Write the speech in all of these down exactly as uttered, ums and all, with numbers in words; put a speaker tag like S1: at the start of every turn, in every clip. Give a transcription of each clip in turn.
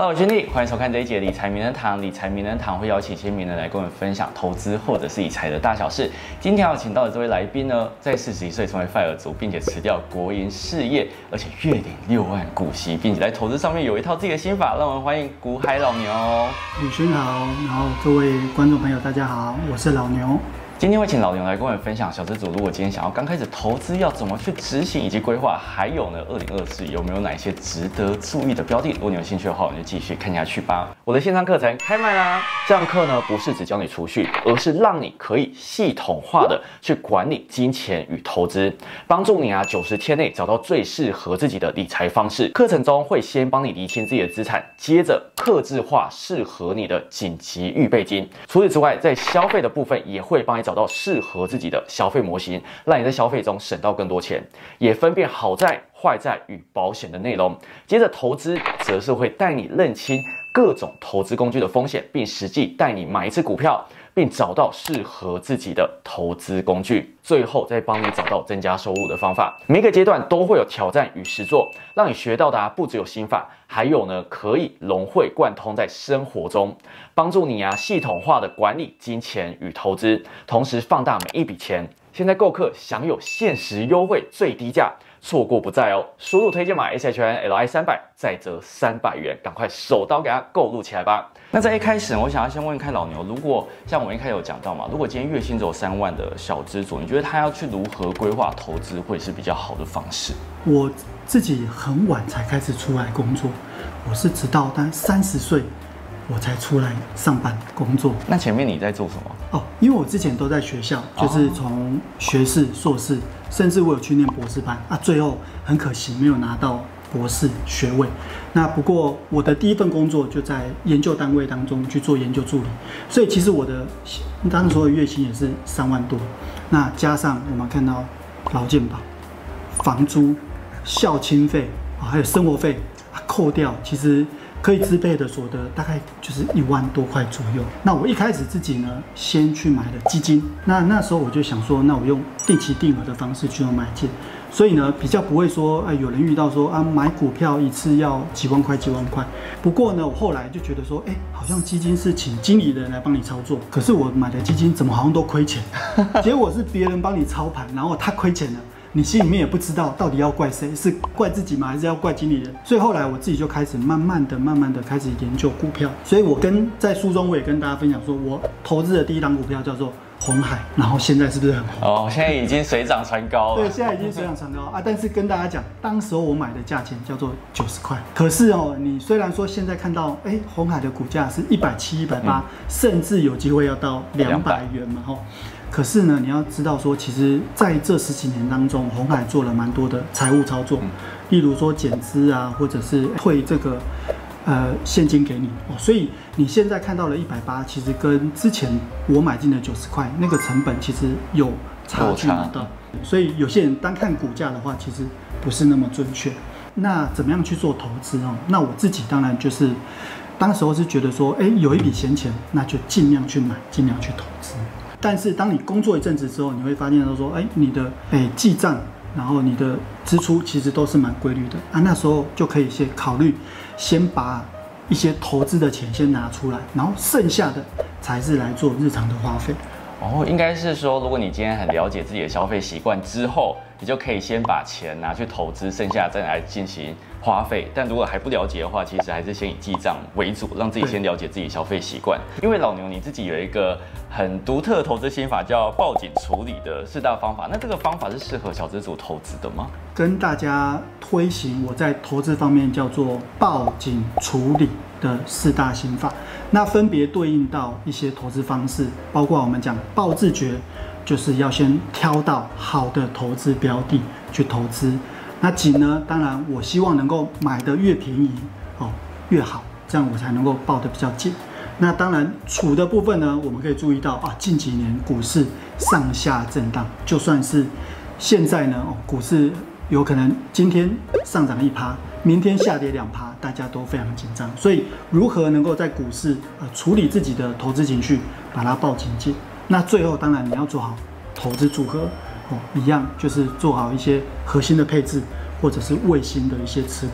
S1: 我是君力，欢迎收看这一集的理财名人堂。理财名人堂会邀请一些名人来跟我们分享投资或者是理财的大小事。今天要请到的这位来宾呢，在四十一岁成为 F I R E 族，并且辞掉国营事业，而且月领六万股息，并且在投资上面有一套自己的心法。让我们欢迎股海老牛。
S2: 宇轩好，然后各位观众朋友大家好，我是老牛。
S1: 今天会请老牛来跟我们分享，小资主如果今天想要刚开始投资，要怎么去执行以及规划，还有呢，二零二四有没有哪些值得注意的标的？如果你有兴趣的话，我们就继续看下去吧。我的线上课程开卖啦！这堂课呢，不是只教你储蓄，而是让你可以系统化的去管理金钱与投资，帮助你啊九十天内找到最适合自己的理财方式。课程中会先帮你厘清自己的资产，接着客制化适合你的紧急预备金。除此之外，在消费的部分也会帮你找到适合自己的消费模型，让你在消费中省到更多钱，也分辨好债、坏债与保险的内容。接着投资则是会带你认清各种投资工具的风险，并实际带你买一次股票，并找到适合自己的投资工具，最后再帮你找到增加收入的方法。每个阶段都会有挑战与实作，让你学到的、啊、不只有心法，还有呢可以融会贯通在生活中，帮助你啊系统化的管理金钱与投资，同时放大每一笔钱。现在购课享有限时优惠最低价，错过不再哦！输入推荐码 S H N L I 三百，再折三百元，赶快手刀给它购入起来吧！那在一开始，我想要先问看老牛，如果像我们一开始有讲到嘛，如果今天月薪只有三万的小资主，你觉得他要去如何规划投资会是比较好的方式？
S2: 我自己很晚才开始出来工作，我是直到大概三十岁我才出来上班工作。
S1: 那前面你在做什么？
S2: 哦，因为我之前都在学校，就是从学士、硕士，甚至我有去念博士班啊，最后很可惜没有拿到博士学位。那不过我的第一份工作就在研究单位当中去做研究助理，所以其实我的当时候的月薪也是三万多。那加上我们看到劳健保、房租、校庆费啊，还有生活费啊，扣掉其实可以支配的所得大概就是一万多块左右。那我一开始自己呢，先去买了基金。那那时候我就想说，那我用定期定额的方式去做买进，所以呢，比较不会说，哎，有人遇到说啊，买股票一次要几万块、几万块。不过呢，我后来就觉得说，哎，好像基金是请经理人来帮你操作，可是我买的基金怎么好像都亏钱？结果是别人帮你操盘，然后他亏钱了。你心里面也不知道到底要怪谁，是怪自己吗？还是要怪经理人？所以后来我自己就开始慢慢的、慢慢的开始研究股票。所以我跟在书中我也跟大家分享说，我投资的第一档股票叫做鸿海，然后现在是不是很红？
S1: 哦，现在已经水涨船高了。
S2: 对，现在已经水涨船高啊！但是跟大家讲，当时候我买的价钱叫做九十块。可是哦，你虽然说现在看到，哎，鸿海的股价是一百七、一百八，甚至有机会要到两百元嘛，吼。可是呢，你要知道说，其实在这十几年当中，鸿海做了蛮多的财务操作，例如说减资啊，或者是退这个呃现金给你哦。所以你现在看到了一百八，其实跟之前我买进的九十块那个成本其实有差距的。所以有些人单看股价的话，其实不是那么准确。那怎么样去做投资哦？那我自己当然就是当时候是觉得说，哎，有一笔闲钱，那就尽量去买，尽量去投资。但是当你工作一阵子之后，你会发现到说，哎，你的哎记账，然后你的支出其实都是蛮规律的啊。那时候就可以先考虑，先把一些投资的钱先拿出来，然后剩下的才是来做日常的花费。
S1: 哦，应该是说，如果你今天很了解自己的消费习惯之后，你就可以先把钱拿去投资，剩下再来进行花费。但如果还不了解的话，其实还是先以记账为主，让自己先了解自己消费习惯。因为老牛你自己有一个很独特的投资心法，叫报警处理的四大方法。那这个方法是适合小资主投资的吗？
S2: 跟大家推行我在投资方面叫做报警处理的四大心法，那分别对应到一些投资方式，包括我们讲报自觉，就是要先挑到好的投资标的去投资。那紧呢，当然我希望能够买得越便宜哦越好，这样我才能够抱得比较紧。那当然处的部分呢，我们可以注意到啊，近几年股市上下震荡，就算是现在呢，哦，股市有可能今天上涨一趴，明天下跌两趴，大家都非常紧张。所以如何能够在股市呃处理自己的投资情绪，把它抱紧紧？那最后当然你要做好投资组合哦，一样就是做好一些核心的配置，或者是卫星的一些持股，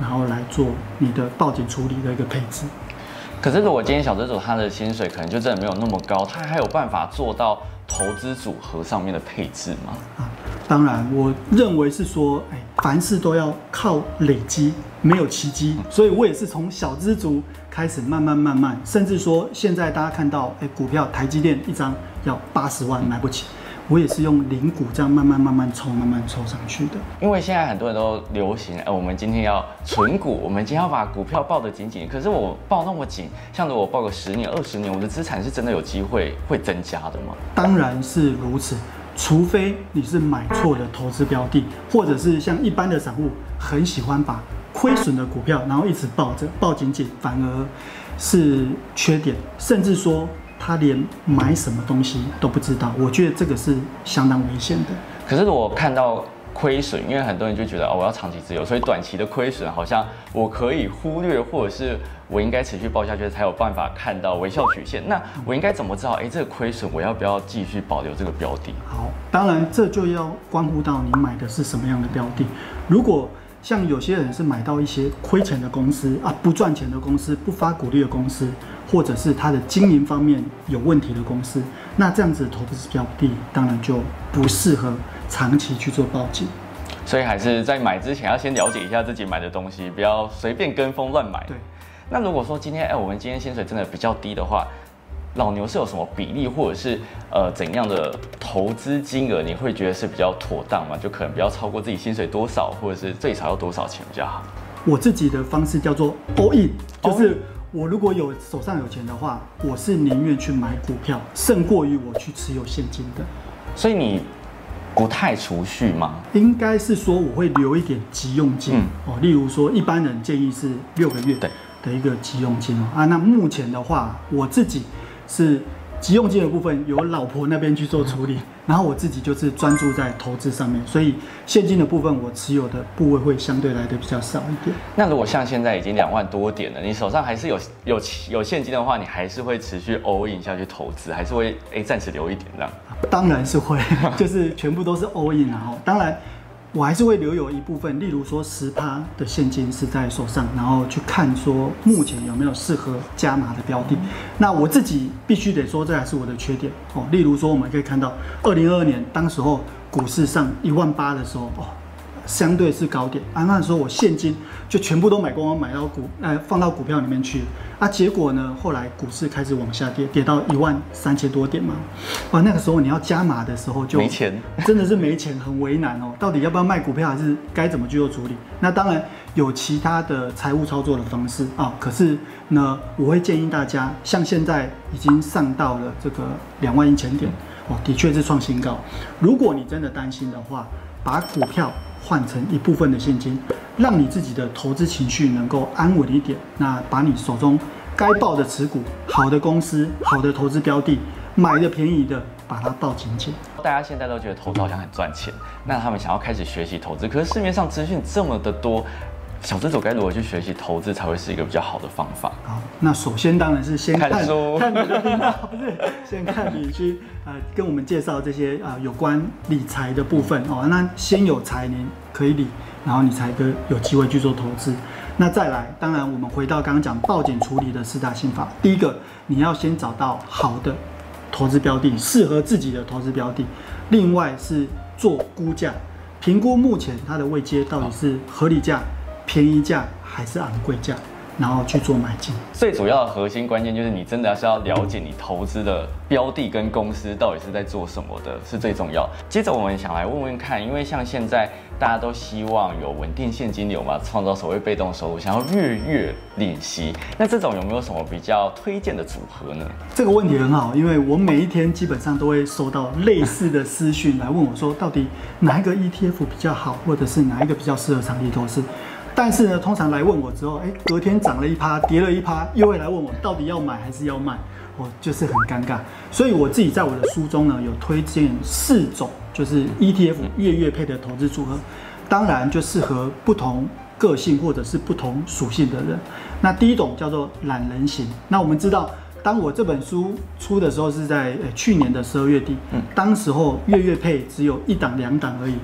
S2: 然后来做你的报警处理的一个配置。
S1: 可是如果今天小资主他的薪水可能就真的没有那么高，他还有办法做到投资组合上面的配置吗？
S2: 啊，当然，我认为是说，哎，凡事都要靠累积，没有奇迹。所以我也是从小资族开始慢慢慢慢，甚至说现在大家看到，哎，股票台积电一张要八十万买不起。我也是用零股这样慢慢慢慢抽，慢慢抽上去的。
S1: 因为现在很多人都流行，呃，我们今天要存股，我们今天要把股票抱得紧紧。可是我抱那么紧，像如果抱个十年、二十年，我的资产是真的有机会会增加的吗？
S2: 当然是如此，除非你是买错的投资标的，或者是像一般的散户很喜欢把亏损的股票，然后一直抱着抱紧紧，反而是缺点，甚至说。他连买什么东西都不知道，我觉得这个是相当危险的。
S1: 可是我看到亏损，因为很多人就觉得哦，我要长期持有，所以短期的亏损好像我可以忽略，或者是我应该持续抱下去才有办法看到微笑曲线。那我应该怎么知道？哎，这个亏损我要不要继续保留这个标的？
S2: 好，当然这就要关乎到你买的是什么样的标的。如果像有些人是买到一些亏钱的公司啊，不赚钱的公司，不发股利的公司，或者是它的经营方面有问题的公司，那这样子的投资标的当然就不适合长期去做报警。
S1: 所以还是在买之前要先了解一下自己买的东西，不要随便跟风乱买。
S2: 对。
S1: 那如果说今天哎，我们今天薪水真的比较低的话，老牛是有什么比例，或者是呃怎样的投资金额，你会觉得是比较妥当吗？就可能不要超过自己薪水多少，或者是最少要多少钱比较好？
S2: 我自己的方式叫做 all in， 就是我如果有手上有钱的话，我是宁愿去买股票，胜过于我去持有现金的。所以
S1: 你不太储蓄吗？
S2: 应该是说我会留一点急用金、嗯、哦，例如说一般人建议是六个月的一个急用金哦啊。那目前的话，我自己是急用金的部分由老婆那边去做处理，然后我自己就是专注在投资上面，所以现金的部分我持有的部位会相对来的比较少一点。
S1: 那如果像现在已经两万多点了，你手上还是有有有现金的话，你还是会持续 all in 下去投资，还是会哎暂时留一点这样？
S2: 当然是会，就是全部都是 all in 然后当然。我还是会留有一部分，例如说十趴的现金是在手上，然后去看说目前有没有适合加码的标的。那我自己必须得说，这还是我的缺点哦。例如说，我们可以看到二零二二年当时候股市上一万八的时候，哦，相对是高点啊。那时候我现金就全部都买光光，买到股呃放到股票里面去啊。结果呢，后来股市开始往下跌，跌到一万三千多点嘛。哇，那个时候你要加码的时候就
S1: 没钱，
S2: 真的是没钱，很为难哦。到底要不要卖股票，还是该怎么去做处理？那当然有其他的财务操作的方式啊。可是呢，我会建议大家，像现在已经上到了这个两万一千点哦，的确是创新高。如果你真的担心的话，把股票换成一部分的现金，让你自己的投资情绪能够安稳一点。那把你手中该抱的持股、好的公司、好的投资标的，买的便宜的，把它抱紧紧。
S1: 大家现在都觉得投资好像很赚钱，那他们想要开始学习投资，可是市面上资讯这么的多，小资主该如何去学习投资才会是一个比较好的方法？
S2: 好，那首先当然是先看
S1: 看书，
S2: 看你的频道，不是先看你去呃跟我们介绍这些啊、呃、有关理财的部分哦。那先有财您可以理，然后你才可有机会去做投资。那再来，当然我们回到刚刚讲报警处理的四大心法，第一个你要先找到好的投资标的，适合自己的投资标的。另外是做估价，评估目前它的位阶到底是合理价、便宜价还是昂贵价，然后去做买进。
S1: 最主要的核心关键就是你真的是要了解你投资的标的跟公司到底是在做什么的，是最重要。接着我们想来问问看，因为像现在大家都希望有稳定现金流嘛，创造所谓被动收入，想要月月领息，那这种有没有什么比较推荐的组合呢？
S2: 这个问题很好，因为我每一天基本上都会收到类似的私讯来问我说，到底哪一个 E T F 比较好，或者是哪一个比较适合长期投资。但是呢，通常来问我之后，哎，隔天涨了一趴，跌了一趴，又会来问我到底要买还是要卖，我就是很尴尬。所以我自己在我的书中呢，有推荐四种，就是 E T F 月月配的投资组合，当然就适合不同个性或者是不同属性的人。那第一种叫做懒人型。那我们知道，当我这本书出的时候是在去年的十二月底，嗯，当时候月月配只有一档两档而已哦。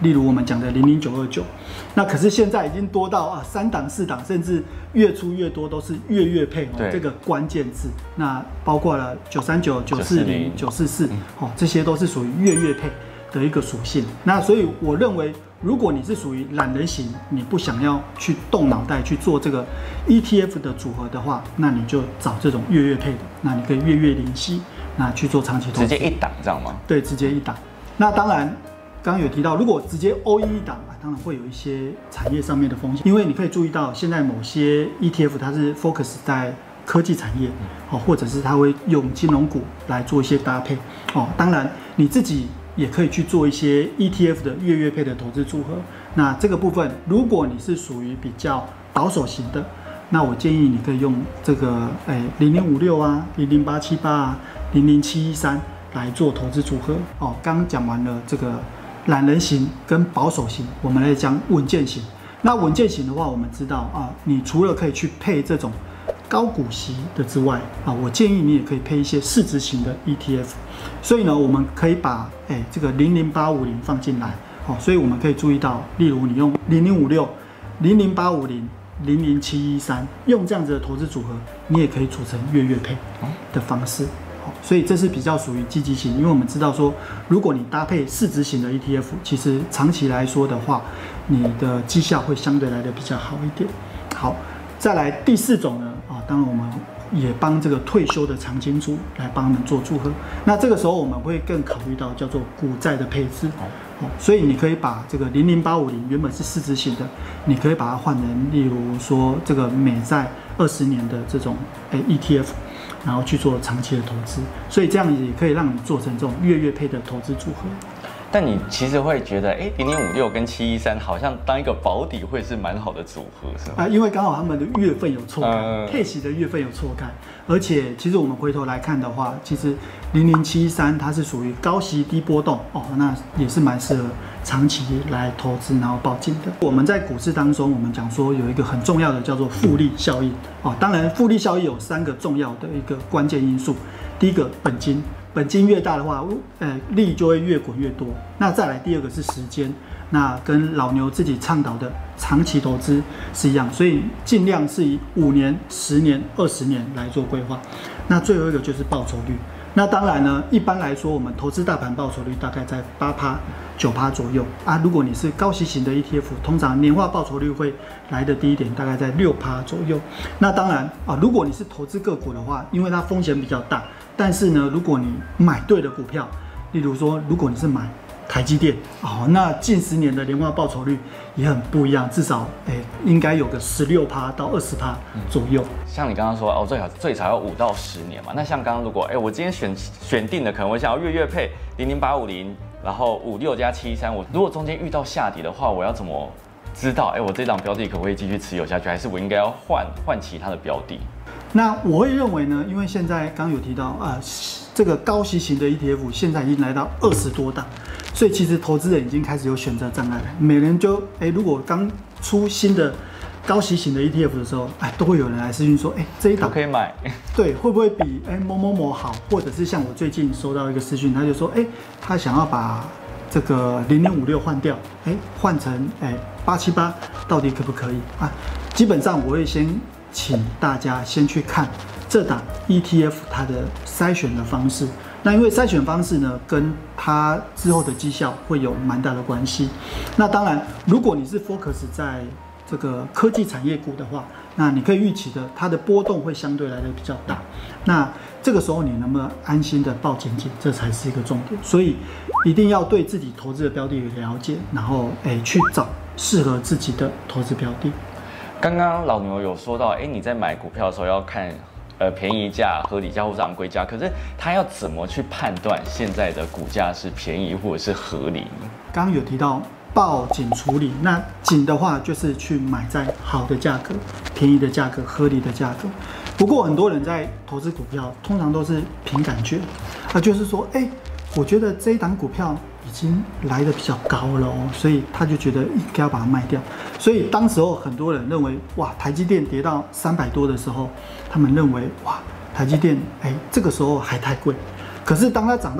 S2: 例如我们讲的零零九二九，那可是现在已经多到啊三档四档，甚至越出越多都是月月配哦这个关键字，那包括了九三九、九四零、九四四，哦这些都是属于月月配的一个属性。那所以我认为，如果你是属于懒人型，你不想要去动脑袋去做这个 E T F 的组合的话，那你就找这种月月配的，那你可以月月零息，那去做长期投资，
S1: 直接一档这样吗？
S2: 对，直接一档。那当然，刚刚有提到，如果直接 all in 一档啊，当然会有一些产业上面的风险，因为你可以注意到，现在某些 E T F 它是 focus 在科技产业，哦，或者是它会用金融股来做一些搭配，哦，当然你自己也可以去做一些 E T F 的月月配的投资组合。那这个部分，如果你是属于比较保守型的，那我建议你可以用这个诶零零五六啊、零零八七八啊、零零七一三来做投资组合。哦，刚刚讲完了这个懒人型跟保守型，我们来讲稳健型。那稳健型的话，我们知道啊，你除了可以去配这种高股息的之外啊，我建议你也可以配一些市值型的 E T F。所以呢，我们可以把哎这个零零八五零放进来。好，所以我们可以注意到，例如你用零零五六、零零八五零、零零七一三，用这样子的投资组合，你也可以组成月月配的方式。所以这是比较属于积极型，因为我们知道说，如果你搭配市值型的 E T F， 其实长期来说的话，你的绩效会相对来的比较好一点。好，再来第四种呢，啊，当然我们也帮这个退休的长金族来帮他们做组合。那这个时候我们会更考虑到叫做股债的配置。哦，所以你可以把这个零零八五零原本是市值型的，你可以把它换成，例如说这个美债二十年的这种诶 E T F。然后去做长期的投资，所以这样也可以让你做成这种月月配的投资组合。
S1: 但你其实会觉得，哎，零零五六跟七一三好像当一个保底会是蛮好的组合，是吗？
S2: 啊，因为刚好他们的月份有错开，嗯、配息的月份有错开，而且其实我们回头来看的话，其实零零七一三它是属于高息低波动哦，那也是蛮适合长期来投资然后抱紧的。我们在股市当中，我们讲说有一个很重要的叫做复利效应哦，当然复利效应有三个重要的一个关键因素，第一个本金。本金越大的话，呃，利就会越滚越多。那再来第二个是时间，那跟老牛自己倡导的长期投资是一样，所以尽量是以五年、十年、二十年来做规划。那最后一个就是报酬率。那当然呢，一般来说，我们投资大盘报酬率大概在八趴、九趴左右啊。如果你是高息型的 E T F， 通常年化报酬率会来得低一点，大概在六趴左右。那当然啊，如果你是投资个股的话，因为它风险比较大。但是呢，如果你买对了股票，例如说，如果你是买台积电，哦，那近十年的年化报酬率也很不一样，至少哎、欸、应该有个十六趴到二十趴左右。
S1: 像你刚刚说哦，最少最少要五到十年嘛。那像刚刚如果哎、欸、我今天选选定的，可能我想要月月配零零八五零，然后五六加七一三，我如果中间遇到下跌的话，我要怎么知道哎、欸、我这档标的可不可以继续持有下去，还是我应该要换换其他的标的？
S2: 那我会认为呢，因为现在刚刚有提到啊、呃，这个高息型的 E T F 现在已经来到二十多档，所以其实投资人已经开始有选择障碍了。每人就哎、欸，如果刚出新的高息型的 E T F 的时候，哎，都会有人来私讯说，哎、欸，这一档
S1: 可以买，对，
S2: 会不会比哎、欸、某某某好？或者是像我最近收到一个私讯，他就说，哎、欸，他想要把这个零零五六换掉，哎、欸，换成哎八七八，到底可不可以啊？基本上我会先。请大家先去看这档 E T F 它的筛选的方式。那因为筛选方式呢，跟它之后的绩效会有蛮大的关系。那当然，如果你是 focus 在这个科技产业股的话，那你可以预期的它的波动会相对来的比较大。那这个时候你能不能安心的抱紧紧，这才是一个重点。所以一定要对自己投资的标的有了解，然后哎去找适合自己的投资标的。
S1: 刚刚老牛有说到，哎，你在买股票的时候要看，呃，便宜价、合理价或者昂贵价。可是他要怎么去判断现在的股价是便宜或者是合理呢？
S2: 刚刚有提到报紧处理，那紧的话就是去买在好的价格、便宜的价格、合理的价格。不过很多人在投资股票，通常都是凭感觉，啊，就是说，哎，我觉得这一档股票已经来得比较高了哦，所以他就觉得应该要把它卖掉。所以当时候很多人认为，哇，台积电跌到三百多的时候，他们认为哇，台积电哎，这个时候还太贵。可是当它涨到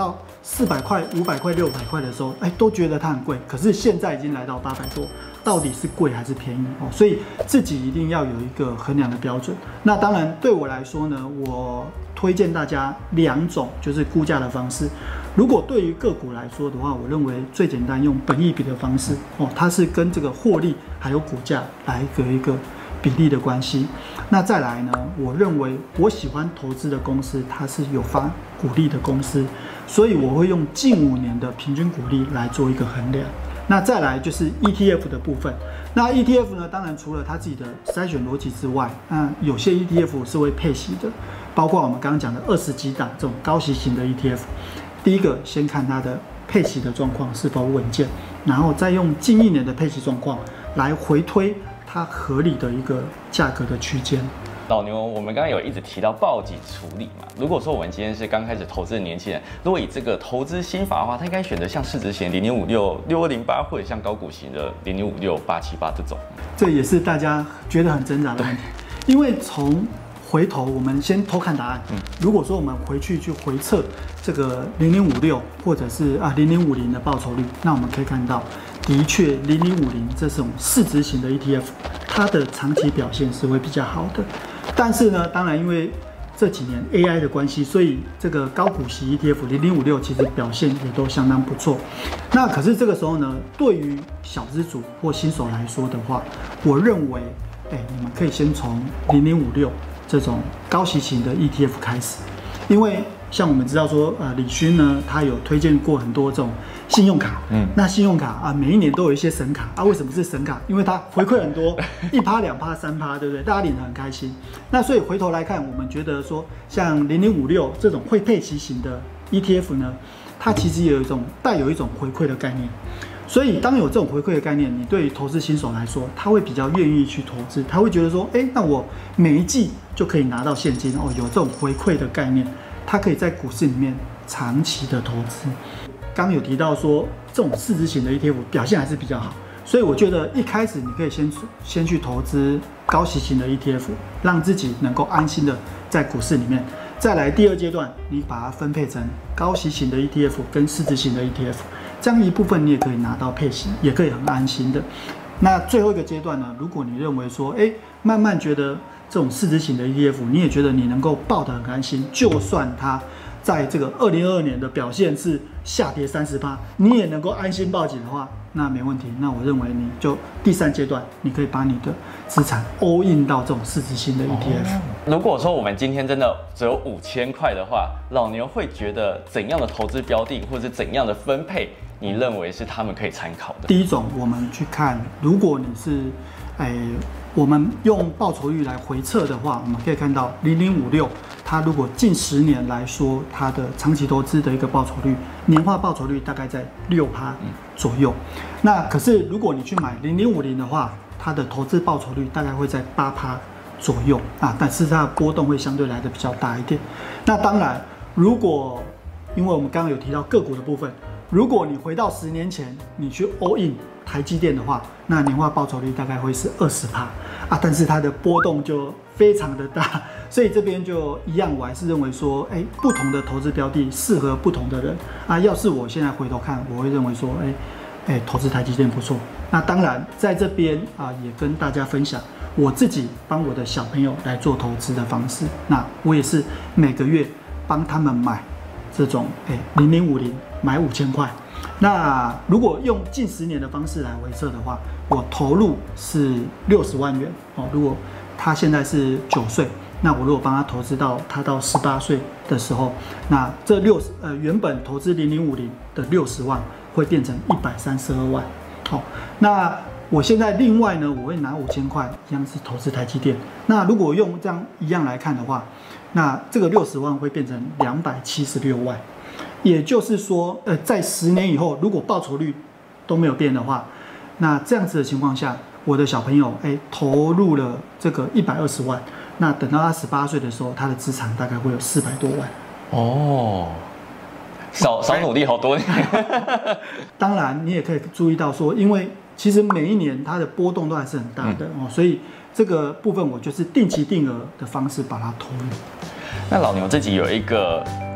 S2: 四百块、五百块、六百块的时候，哎，都觉得它很贵。可是现在已经来到八百多，到底是贵还是便宜哦？所以自己一定要有一个衡量的标准。那当然对我来说呢，我推荐大家两种就是估价的方式。如果对于个股来说的话，我认为最简单用本益比的方式哦，它是跟这个获利还有股价来一个一个比例的关系。那再来呢，我认为我喜欢投资的公司，它是有发股利的公司，所以我会用近五年的平均股利来做一个衡量。那再来就是 E T F 的部分。那 E T F 呢，当然除了它自己的筛选逻辑之外，那有些 E T F 是会配息的，包括我们刚刚讲的二十几档这种高息型的 E T F。第一个先看它的配息的状况是否稳健，然后再用近一年的配息状况来回推它合理的一个价格的区间。
S1: 老牛，我们刚刚有一直提到报给处理嘛。如果说我们今天是刚开始投资的年轻人，如果以这个投资心法的话，他应该选择像市值型零零五六、六二零八，或者像高股型的零零五六、八七八这种。
S2: 这也是大家觉得很挣扎的问题，因为从回头我们先偷看答案。嗯，如果说我们回去去回测这个零零五六或者是啊零零五零的报酬率，那我们可以看到，的确零零五零这种市值型的 E T F， 它的长期表现是会比较好的。但是呢，当然因为这几年 A I 的关系，所以这个高股息 E T F 零零五六其实表现也都相当不错。那可是这个时候呢，对于小资族或新手来说的话，我认为，哎，你们可以先从零零五六这种高息型的 E T F 开始，因为像我们知道说，呃，李勋呢，他有推荐过很多这种信用卡，嗯，那信用卡啊，每一年都有一些神卡啊。为什么是神卡？因为它回馈很多，一趴、两趴、三趴，对不对？大家领得很开心。那所以回头来看，我们觉得说，像零零五六这种会配息型的 E T F 呢，它其实也有一种带有一种回馈的概念。所以当有这种回馈的概念，你对于投资新手来说，他会比较愿意去投资，他会觉得说，哎，那我每一季就可以拿到现金哦，有这种回馈的概念。它可以在股市里面长期的投资。刚刚有提到说，这种市值型的 E T F 表现还是比较好，所以我觉得一开始你可以先先去投资高息型的 E T F， 让自己能够安心的在股市里面。再来第二阶段，你把它分配成高息型的 E T F 跟市值型的 E T F， 这样一部分你也可以拿到配息，也可以很安心的。那最后一个阶段呢，如果你认为说，哎，慢慢觉得这种市值型的 E T F， 你也觉得你能够抱得很安心，就算它在这个二零二二年的表现是下跌 百分之三十， 你也能够安心抱紧的话，那没问题。那我认为你就第三阶段，你可以把你的资产 all in 到这种市值型的 E T F。哦，
S1: 如果说我们今天真的只有五千块的话，老牛会觉得怎样的投资标的或者怎样的分配，你认为是他们可以参考的？
S2: 第一种，我们去看，如果你是，哎。我们用报酬率来回测的话，我们可以看到零零五六，它如果近十年来说，它的长期投资的一个报酬率，年化报酬率大概在六趴左右。那可是如果你去买零零五零的话，它的投资报酬率大概会在八趴左右啊，但是它的波动会相对来的比较大一点。那当然，如果因为我们刚刚有提到个股的部分，如果你回到十年前，你去 all in 台积电的话，那年化报酬率大概会是二十趴啊，但是它的波动就非常的大，所以这边就一样，我还是认为说，哎，不同的投资标的适合不同的人啊。要是我现在回头看，我会认为说，哎，哎，投资台积电不错。那当然，在这边啊，也跟大家分享我自己帮我的小朋友来做投资的方式。那我也是每个月帮他们买这种哎零零五零买五千块。那如果用近十年的方式来回测的话，我投入是六十万元哦。如果他现在是九岁，那我如果帮他投资到他到十八岁的时候，那这六十呃原本投资零零五零的六十万会变成一百三十二万。好、哦，那我现在另外呢，我会拿五千块一样是投资台积电。那如果用这样一样来看的话，那这个六十万会变成两百七十六万。也就是说，呃，在十年以后，如果报酬率都没有变的话，那这样子的情况下，我的小朋友哎投入了这个一百二十万，那等到他十八岁的时候，他的资产大概会有四百多万。哦，
S1: 少少努力好多年。
S2: 当然，你也可以注意到说，因为其实每一年它的波动都还是很大的、嗯、哦，所以这个部分我就是定期定额的方式把它投入。
S1: 那老牛自己有一个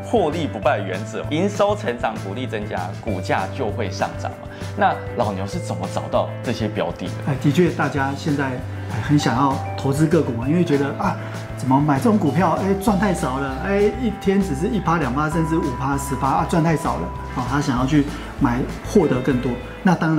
S1: 获利不败原则，营收成长，股利增加，股价就会上涨嘛。那老牛是怎么找到这些标的的？
S2: 哎，的确，大家现在很想要投资个股嘛，因为觉得啊，怎么买这种股票，哎，赚太少了，哎，一天只是一趴、两趴，甚至五趴、十趴啊，赚太少了，啊，他想要去买，获得更多。那当然。